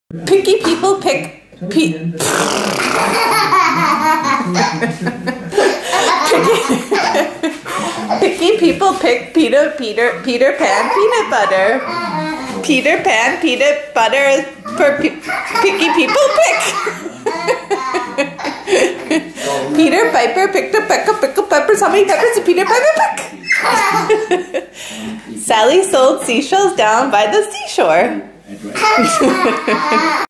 Picky people pick Picky people pick Peter Pan peanut butter. Peter Pan peanut butter is for picky people pick. Peter Piper picked a peck of pickled peppers. How many peppers did Peter Piper pick? Sally sold seashells down by the seashore.